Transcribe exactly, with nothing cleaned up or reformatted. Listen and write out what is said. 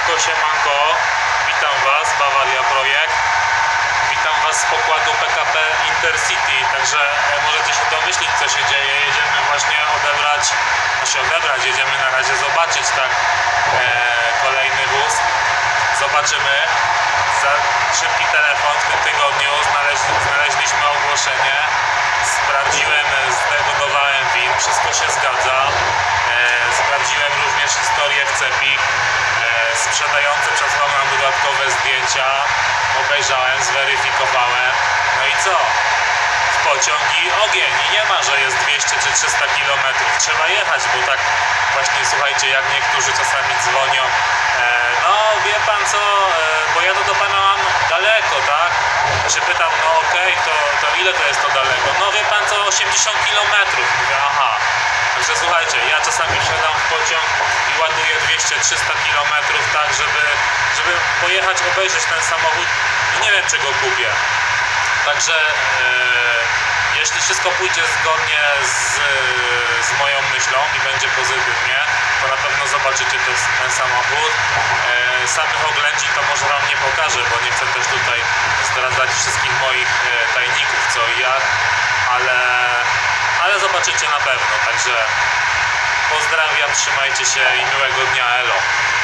Siemanko, siemanko, witam Was, Bavaria Projekt. Witam Was z pokładu P K P Intercity. Także możecie się domyślić, co się dzieje. Jedziemy właśnie odebrać, znaczy odebrać, jedziemy na razie zobaczyć, tak, e, kolejny wóz. Zobaczymy. Za szybki telefon w tym tygodniu znaleźli, znaleźliśmy ogłoszenie. Sprawdziłem, zdegodowałem V I N, wszystko się zgadza. E, sprawdziłem również historię w Cepik. E, sprzedający przesłał nam dodatkowe zdjęcia. Obejrzałem, zweryfikowałem. No i co? W pociąg i ogień. I nie ma, że jest dwieście czy trzysta kilometrów. Trzeba jechać, bo tak właśnie, słuchajcie, jak niektórzy czasami dzwonią. E, no wie pan co, e, bo ja to do pana mam daleko, tak? Ja się pytam, no okej, okay, to, to ile to jest to daleko? No wie pan co, osiemdziesiąt kilometrów. Mówię, aha. Także słuchajcie, ja czasami wsiadam w pociąg i ładuję dwieście trzysta kilometrów, tak, żeby, żeby pojechać, obejrzeć ten samochód i nie wiem, czy go kupię. Także e, jeśli wszystko pójdzie zgodnie z, z moją myślą i będzie pozytywnie, to na pewno zobaczycie to, ten samochód. E, samych oględzin to może Wam nie pokażę, bo nie chcę też tutaj zdradzać wszystkich moich e, tajników, co i jak, ale, ale zobaczycie na pewno. Także pozdrawiam, trzymajcie się i miłego dnia, elo.